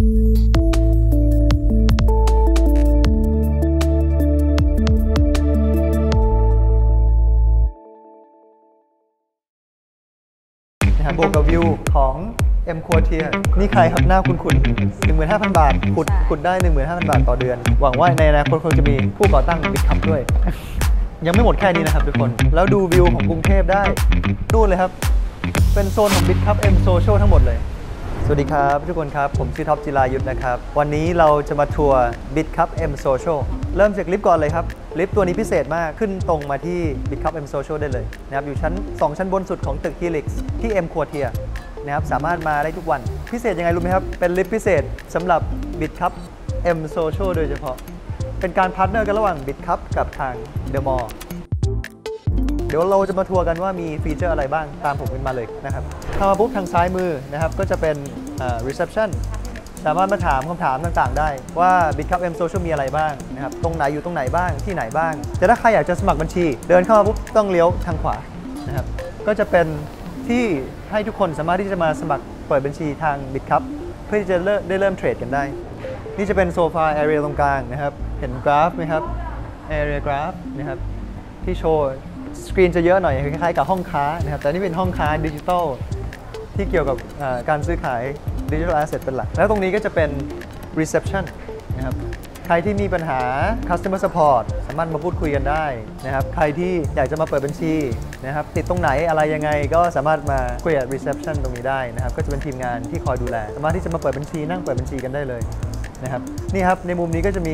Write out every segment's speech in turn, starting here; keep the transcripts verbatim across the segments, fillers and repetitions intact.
บวกกับวิวของ M Quartier นี่ใครครับหน้าคุณคุณหนึ่งหมื่นห้าพัน บาทขุดขุดได้ หนึ่งหมื่นห้าพัน บาทต่อเดือนหวังว่าในอนาคตคงจะมีผู้ก่อตั้งบิ๊กคัพด้วย ยังไม่หมดแค่นี้นะครับทุกคนแล้วดูวิวของกรุงเทพได้ดูเลยครับเป็นโซนของบิ๊กคัพ M Social ทั้งหมดเลยสวัสดีครับทุกคนครับผมชื่อท็อปจิรายุทธนะครับวันนี้เราจะมาทัวร์ บิ๊กคัพ M Social เริ่มจากลิฟต์ก่อนเลยครับลิฟต์ตัวนี้พิเศษมากขึ้นตรงมาที่ บิ๊กคัพ M Social ได้เลยนะครับอยู่ชั้นสองชั้นบนสุดของตึก Helix ที่ M Quartier นะครับสามารถมาได้ทุกวันพิเศษยังไงรู้ไหมครับเป็นลิฟต์พิเศษสำหรับ บิ๊กคัพ M Social โดยเฉพาะเป็นการพาร์ทเนอร์กันระหว่าง บิ๊กคัพ กับทาง The Mall เดี๋ยวเราจะมาทัวร์กันว่ามีฟีเจอร์อะไรบ้างตามผมขึ้นมาเลยนะครับเข้ามาปุ๊บทางซ้ายมือนะครับก็จะเป็น reception สามารถมาถามคำถามต่างๆได้ว่า บิ๊กคัพ M Social มีอะไรบ้างนะครับตรงไหนอยู่ตรงไหนบ้างที่ไหนบ้างแต่ถ้าใครอยากจะสมัครบัญชีเดินเข้ามาปุ๊บต้องเลี้ยวทางขวานะครับก็จะเป็นที่ให้ทุกคนสามารถที่จะมาสมัครเปิดบัญชีทาง บิ๊กคัพ เพื่อที่จะได้เริ่มเทรดกันได้นี่จะเป็นโซฟา area ตรงกลางนะครับเห็นกราฟไหมครับ area graph นะครับที่โชว์สกรีนจะเยอะหน่อยคล้ายๆกับห้องค้านะครับแต่นี่เป็นห้องค้าดิจิทัลที่เกี่ยวกับการซื้อขายดิจิทัลแอสเซทเป็นหลักแล้วตรงนี้ก็จะเป็น reception นะครับใครที่มีปัญหา customer support สามารถมาพูดคุยกันได้นะครับใครที่อยากจะมาเปิดบัญชีนะครับติดตรงไหนอะไรยังไงก็สามารถมาคุยกับ reception ตรงนี้ได้นะครับก็จะเป็นทีมงานที่คอยดูแลสามารถที่จะมาเปิดบัญชีนั่งเปิดบัญชีกันได้เลยนะครับนี่ครับในมุมนี้ก็จะมี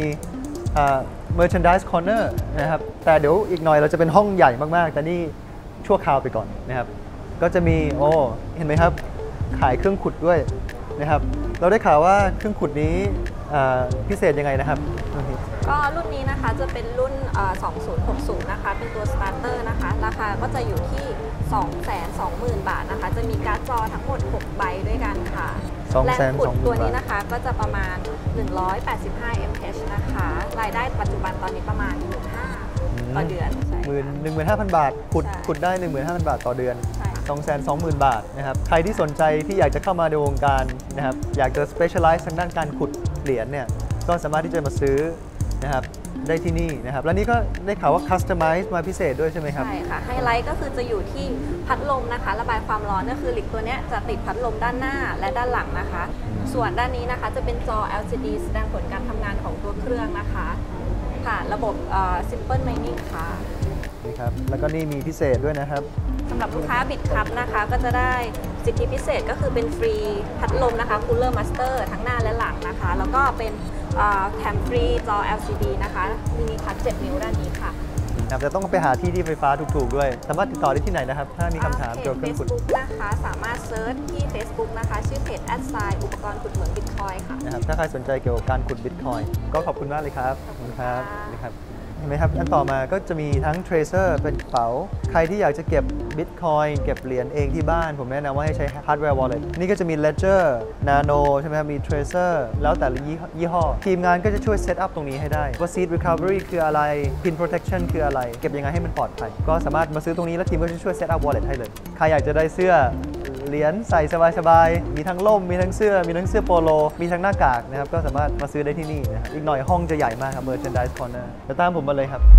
merchandise corner นะครับแต่เดี๋ยวอีกหน่อยเราจะเป็นห้องใหญ่มากๆแต่นี่ชั่วคราวไปก่อนนะครับก็จะมีโอ้เห็นไหมครับขายเครื่องขุดด้วยนะครับเราได้ข่าวว่าเครื่องขุดนี้พิเศษยังไงนะครับก็รุ่นนี้นะคะจะเป็นรุ่นสองพันหกสิบนะคะเป็นตัว starter นะคะราคาก็จะอยู่ที่ สองแสนสองหมื่น บาทนะคะจะมีการ์ดจอทั้งหมดหกใบด้วยกันค่ะแรงขุดตัวนี้นะคะก็จะประมาณหนึ่งร้อยแปดสิบห้า เอ็ม เอช นะคะรายได้ปัจจุบันตอนนี้ประมาณ หนึ่งหมื่นห้าพัน ต่อเดือนหนึ่งหมื่นห้าพัน บาทขุดขุดได้ หนึ่งหมื่นห้าพัน บาทต่อเดือน สองแสนสองหมื่น บาทนะครับใครที่สนใจที่อยากจะเข้ามาในวงการนะครับอยากจะ specialize ทางด้านการขุดเหรียญเนี่ยก็สามารถที่จะมาซื้อนะครับได้ที่นี่นะครับแล้วนี่ก็ได้ข่าวว่า customize มาพิเศษด้วยใช่ไหมครับใช่ค่ะไฮไลท์ก็คือจะอยู่ที่พัดลมนะคะระบายความร้อนก็คือหลิกตัวนี้จะติดพัดลมด้านหน้าและด้านหลังนะคะส่วนด้านนี้นะคะจะเป็นจอ แอล ซี ดี แสดงผลการทำงานของตัวเครื่องนะคะค่ะระบบ simple mining ค่ะนี่ครับแล้วก็นี่มีพิเศษด้วยนะครับสำหรับลูกค้า บิ๊กคัพ นะคะก็จะได้สิทธิพิเศษก็คือเป็นฟรีพัดลมนะคะ Cooler Master ทั้งหน้าและหลังนะคะแล้วก็เป็นแถมฟรีจอ แอล ซี ดี นะคะมินิคัพเจ็ดนิ้วด้านนี้ค่ะครับจะต้องไปหาที่ที่ไฟฟ้าถูกๆด้วยสามารถติดต่อได้ที่ไหนนะครับถ้ามีคำถามเกี่ยวกับเครื่องขุด Facebook นะคะสามารถเซิร์ชที่ Facebook นะคะชื่อเพจ แอดไซน์ อุปกรณ์ขุดเหมืองบิตคอยน์ค่ะนะครับถ้าใครสนใจเกี่ยวกับการขุดบิตคอยน์ก็ขอบคุณมากเลยครับขอบคุณครับนะครับเห็นไหมครับอันต่อมาก็จะมีทั้ง Tracer เป็นกระเป๋าใครที่อยากจะเก็บ Bitcoin เก็บเหรียญเองที่บ้านผมแนะนำว่าให้ใช้ Hardware Wallet นี่ก็จะมี Ledger Nano ใช่ไหมครับมี Tracer แล้วแต่ละยี่ห้อทีมงานก็จะช่วยเซตอัพตรงนี้ให้ได้ว่า Seed Recovery คืออะไร Pin Protection คืออะไรเก็บยังไงให้มันปลอดภัยก็สามารถมาซื้อตรงนี้แล้วทีมก็จะช่วยเซตอัพ Wallet ให้เลยใครอยากจะได้เสื้อเหรียญใส่สบายๆมีทั้งล่มมีทั้งเสื้อมีทั้งเสื้อโปโลมีทั้งหน้ากากนะครับก็สามารถมาซื้อได้ที่นี่นะครับอีกหน่อยห้องจะใหญ่มากครับ Merchandise Corner จะตามผมมาเลยครับ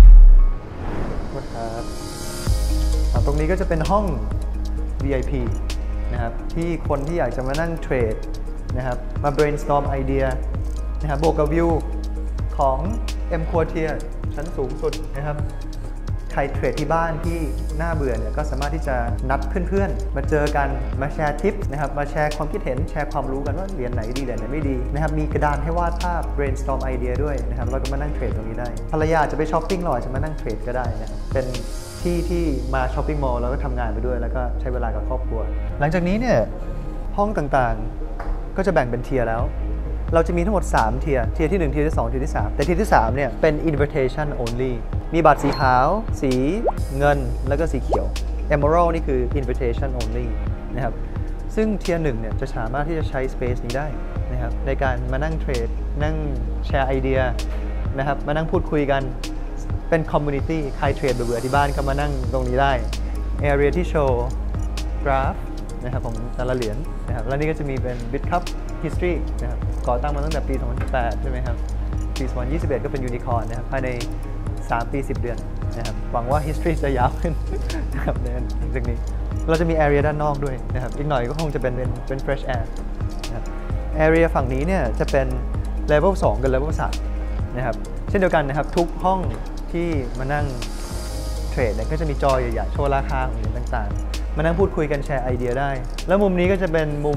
ครับตรงนี้ก็จะเป็นห้อง วี ไอ พี นะครับที่คนที่อยากจะมานั่งเทรดนะครับมา brainstorm ไอเดียนะครับบวกกับวิวของ M Quartier ชั้นสูงสุดนะครับใครเทรดที่บ้านที่น่าเบื่อเนี่ยก็สามารถที่จะนัดเพื่อนๆมาเจอกันมาแชร์ทิปนะครับมาแชร์ความคิดเห็นแชร์ความรู้กันว่าเหรียญไหนดีเหรียญไหนไม่ดีนะครับมีกระดานให้วาดภาพ brainstorm ไอเดียด้วยนะครับเราก็มานั่งเทรดตรงนี้ได้ภรรยาจะไปช้อปปิ้งหรอจะมานั่งเทรดก็ได้นะเป็นที่ที่มาช้อปปิ้งมอลล์แล้วก็ทำงานไปด้วยแล้วก็ใช้เวลากับครอบครัวหลังจากนี้เนี่ยห้องต่างๆก็จะแบ่งเป็นเทียร์แล้วเราจะมีทั้งหมดสามเทียร์เทียร์ที่หนึ่งเทียร์ที่สองเทียร์ที่สามแต่เทียร์ที่สามเนี่ยเป็น invitation only มีบัตรสีขาวสีเงินแล้วก็สีเขียว Emerald นี่คือ invitation only นะครับซึ่งเทียร์หนึ่งเนี่ยจะสามารถที่จะใช้ space นี้ได้นะครับในการมานั่งเทรดนั่งแชร์ไอเดียนะครับมานั่งพูดคุยกันเป็น community ใครเทรดเบื่อที่บ้านก็มานั่งตรงนี้ได้ area ที่โชว์กราฟนะครับของแต่ละเหรียญนะครับแล้วนี่ก็จะมีเป็น บิ๊กคัพ history นะครับก่อตั้งมาตั้งแต่ปี สองพันสิบแปด ใช่ไหมครับปี สองพันยี่สิบเอ็ด ก็เป็นยูนิคอร์นนะครับภายใน สาม ปี สิบ เดือนนะครับหวังว่า history จะยาวขึ้นนะครับในจากนี้เราจะมี area ด้านนอกด้วยนะครับอีกหน่อยก็คงจะเป็นเป็นเป็น fresh air นะครับ area ฝั่งนี้เนี่ยจะเป็น level สอง กับ level สาม นะครับเช่นเดียวกันนะครับทุกห้องที่มานั่งเทรดเนี่ยก็จะมีจอใหญ่ๆโชว์ราคาของเหรียญต่างๆมานั่งพูดคุยกันแชร์ไอเดียได้แล้วมุมนี้ก็จะเป็นมุม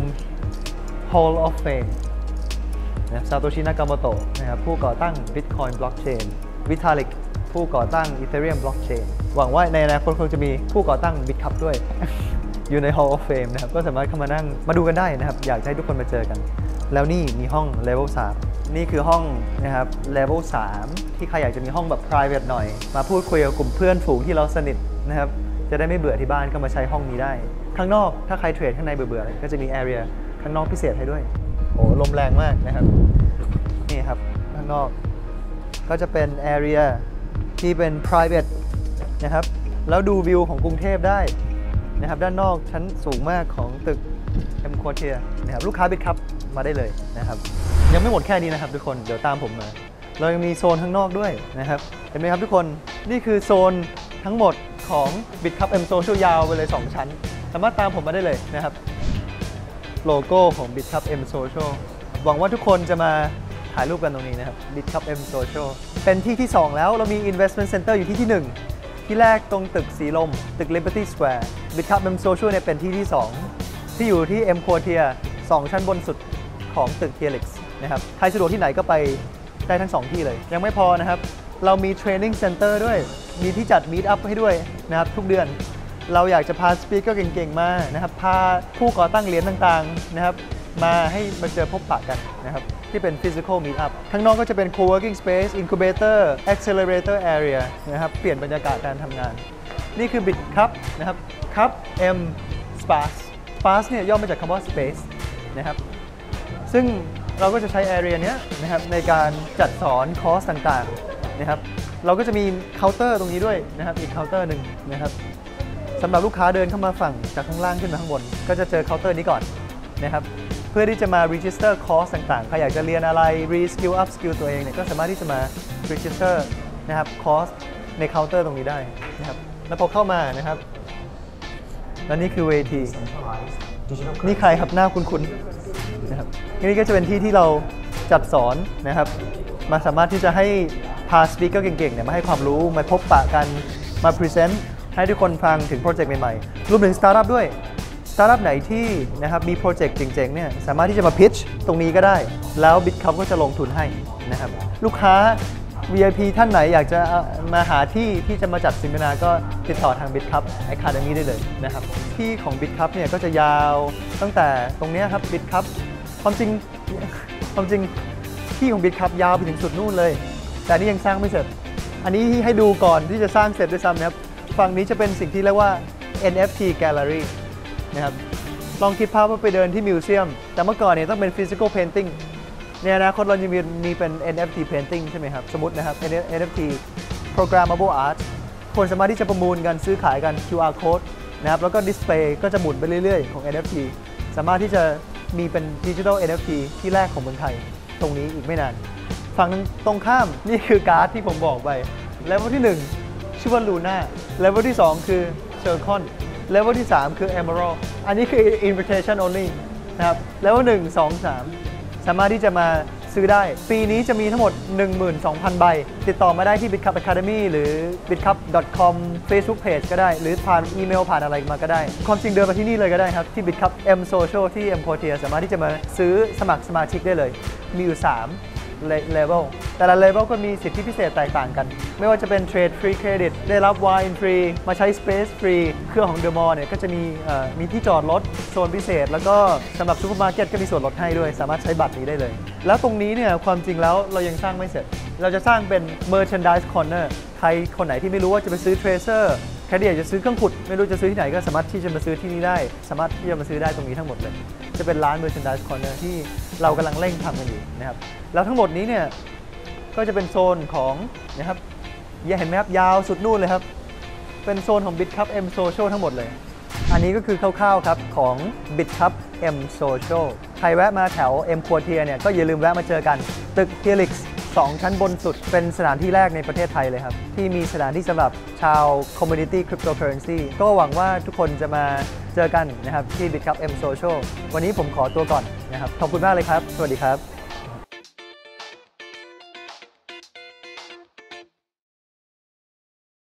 Hall of Fame นะซาโตชิ นากาโมโตะนะครับผู้ก่อตั้ง Bitcoin Blockchain Vitalik ผู้ก่อตั้ง Ethereum Blockchain หวังว่าในอนาคตคงจะมีผู้ก่อตั้ง Bitcup ด้วย อยู่ใน Hall of Fame นะครับก็สามารถเข้ามานั่งมาดูกันได้นะครับอยากให้ทุกคนมาเจอกันแล้วนี่มีห้อง Level สาม นี่คือห้องนะครับ Level สาม ที่ใครอยากจะมีห้องแบบ private หน่อยมาพูดคุยกับกลุ่มเพื่อนฝูงที่เราสนิทนะครับจะได้ไม่เบื่อที่บ้านก็มาใช้ห้องนี้ได้ข้างนอกถ้าใครเทรดข้างในเบื่อๆก็จะมี area ข้างนอกพิเศษให้ด้วยโอ้ลมแรงมากนะครับนี่ครับข้างนอกก็จะเป็น area ที่เป็น private นะครับแล้วดูวิวของกรุงเทพได้นะครับด้านนอกชั้นสูงมากของตึก M Quartier นะครับลูกค้า Bitcup มาได้เลยนะครับยังไม่หมดแค่นี้นะครับทุกคนเดี๋ยวตามผมมาเรายังมีโซนข้างนอกด้วยนะครับเห็นไหมครับทุกคนนี่คือโซนทั้งหมดของ Bitcup M Social ยาวไปเลยสองชั้นสามารถตามผมมาได้เลยนะครับโลโก้ของ Bitcup M Social หวังว่าทุกคนจะมาถ่ายรูปกันตรงนี้นะครับ Bitcup M Social เป็นที่ที่สองแล้วเรามี Investment Center อยู่ที่ที่หนึ่งที่แรกตรงตึกสีลมตึก Liberty Square Bitcup M Social เนี่ยเป็นที่ที่สองที่อยู่ที่ M Quartier สองชั้นบนสุดของตึก Helix นะครับใครสะดวกที่ไหนก็ไปได้ทั้งสองที่เลยยังไม่พอนะครับเรามี Training Center ด้วยมีที่จัด Meet Up ให้ด้วยนะครับทุกเดือนเราอยากจะพาสปีกเกอร์เก่งๆมานะครับพาผู้ก่อตั้งเหรียญต่างๆนะครับมาให้มาเจอพบปะกันนะครับที่เป็น Physical Meet Up ข้างนอกก็จะเป็น Co-working Space Incubator Accelerator Area นะครับเปลี่ยนบรรยากาศการทำงานนี่คือ Bitcup นะครับ Cup M Sparse Sparse เนี่ยย่อมาจากคำว่า Space นะครับซึ่งเราก็จะใช้ area เนี้ยนะครับในการจัดสอนคอร์สต่างๆนะครับเราก็จะมีเคาน์เตอร์ตรงนี้ด้วยนะครับอีกเคาน์เตอร์หนึ่งนะครับสำหรับลูกค้าเดินเข้ามาฝั่งจากข้างล่างขึ้นมาข้างบนก็จะเจอเคาน์เตอร์นี้ก่อนนะครับเพื่อที่จะมา register คอร์สต่างๆใครอยากจะเรียนอะไร re-skill up skill ตัวเองเนี่ยก็สามารถที่จะมา register นะครับคอร์สในเคาน์เตอร์ตรงนี้ได้นะครับแล้วพอเข้ามานะครับและนี่คือเวทีนี่ใครครับหน้าคุ้นๆนะครับนี่ก็จะเป็นที่ที่เราจัดสอนนะครับมาสามารถที่จะให้พาสปีกเกอร์เก่งๆเนี่ยมาให้ความรู้มาพบปะกันมาพรีเซนต์ให้ทุกคนฟังถึงโปรเจกต์ใหม่ๆรวมถึงสตาร์ทอัพด้วยสตาร์ทอัพไหนที่นะครับมีโปรเจกต์เจ๋งๆเนี่ยสามารถที่จะมาพิชตรงนี้ก็ได้แล้ว Bitcup ก็จะลงทุนให้นะครับลูกค้า วี ไอ พี ท่านไหนอยากจะมาหาที่ที่จะมาจัดสัมมนาก็ติดต่อทาง Bitcup Academy ได้เลยนะครับที่ของ Bitcup เนี่ยก็จะยาวตั้งแต่ตรงนี้ครับ Bitcup ความจริงความจริงที่ของ Bitcup ยาวไปถึงสุดนู่นเลยแต่นี่ยังสร้างไม่เสร็จอันนี้ให้ดูก่อนที่จะสร้างเสร็จด้วยซ้ำนะครับฝั่งนี้จะเป็นสิ่งที่เรียกว่า เอ็น เอฟ ที Gallery นะครับลองคิดภาพว่าไปเดินที่มิวเซียมแต่เมื่อก่อนเนี่ยต้องเป็น Physical Painting ในอนาคตเราจะมีมีเป็น เอ็น เอฟ ที Painting ใช่ไหมครับสมมตินะครับ เอ็น เอฟ ที Programmable Art คนสามารถที่จะประมูลกันซื้อขายกัน คิว อาร์ Code นะครับแล้วก็ดิสเพลย์ก็จะหมุนไปเรื่อยๆของ เอ็น เอฟ ที สามารถที่จะมีเป็น Digital เอ็น เอฟ ที ที่แรกของเมืองไทยตรงนี้อีกไม่นานฝั่งตรงข้ามนี่คือการ์ดที่ผมบอกไปเลเวลที่หนึ่งชื่อว่า Luna เลเวลที่สองคือ Circon เลเวลที่สามคือ Emerald อันนี้คือ Invitation Only นะครับเลเวลหนึ่ง สอง สามสามารถที่จะมาซื้อได้ปีนี้จะมีทั้งหมด หนึ่งหมื่นสองพัน ใบติดต่อมาได้ที่ Bitcup Academy หรือ bitcup ดอท คอม Facebook Page ก็ได้หรือผ่านอีเมลผ่านอะไรมาก็ได้ความจริงเดินมาที่นี่เลยก็ได้ครับที่ Bitcup M Social ที่ M Quartier สามารถที่จะมาซื้อสมัครสมาชิกได้เลยมีอยู่สามเลเวลแต่ละเลเวลก็มีสิทธิพิเศษแตกต่างกันไม่ว่าจะเป็นเทรดฟรีเครดิตได้รับไวน์ฟรีมาใช้สเปซฟรีเครื่องของเดอะมอลล์เนี่ยก็จะมีมีที่จอดรถโซนพิเศษแล้วก็สำหรับซูเปอร์มาร์เก็ตก็มีส่วนลดให้ด้วยสามารถใช้บัตรนี้ได้เลยแล้วตรงนี้เนี่ยความจริงแล้วเรายังสร้างไม่เสร็จเราจะสร้างเป็น Merchandise Corner ใครคนไหนที่ไม่รู้ว่าจะไปซื้อ Tracer ใครที่อยากจะซื้อเครื่องขุดไม่รู้จะซื้อที่ไหนก็สามารถที่จะมาซื้อที่นี่ได้สามารถที่จะมาซื้อได้ตรงนี้ทั้งหมดเลยจะเป็นร้าน Merchandise Corner ที่เรากำลังเร่งทำกันอยู่นะครับแล้วทั้งหมดนี้เนี่ยก็จะเป็นโซนของนะครับเห็นไหมครับยาวสุดนู่นเลยครับเป็นโซนของ Bitcup M Social ทั้งหมดเลยอันนี้ก็คือคร่าวๆครับของ Bitcup M Social ใครแวะมาแถว M Quartier เนี่ยก็อย่าลืมแวะมาเจอกันตึก Helix สองชั้นบนสุดเป็นสถานที่แรกในประเทศไทยเลยครับที่มีสถานที่สำหรับชาว Community Cryptocurrency ก็หวังว่าทุกคนจะมาเจอกันนะครับที่ BitCup M Social วันนี้ผมขอตัวก่อนนะครับขอบคุณมากเลยครับสวัสดีครับ